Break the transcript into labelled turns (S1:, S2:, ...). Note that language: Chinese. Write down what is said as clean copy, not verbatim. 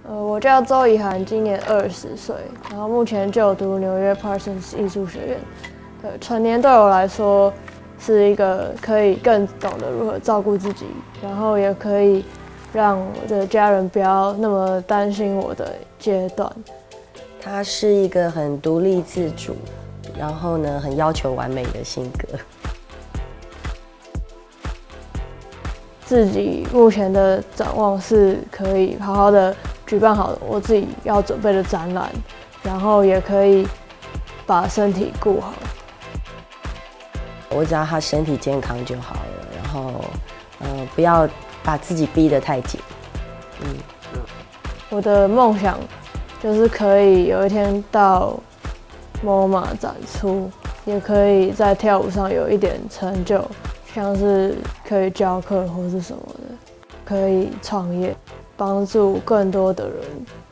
S1: 我叫周怡涵，今年20岁，然后目前就读纽约 Parsons 艺术学院。对，成年对我来说是一个可以更懂得如何照顾自己，然后也可以让我的家人不要那么担心我的阶段。
S2: 他是一个很独立自主，然后呢很要求完美的性格。
S1: 自己目前的展望是可以好好的举办好我自己要准备的展览，然后也可以把身体顾好。
S2: 我只要他身体健康就好了，然后不要把自己逼得太紧。
S1: 我的梦想就是可以有一天到 MoMA 展出，也可以在跳舞上有一点成就，像是可以教课或是什么的，可以创业，帮助更多的人。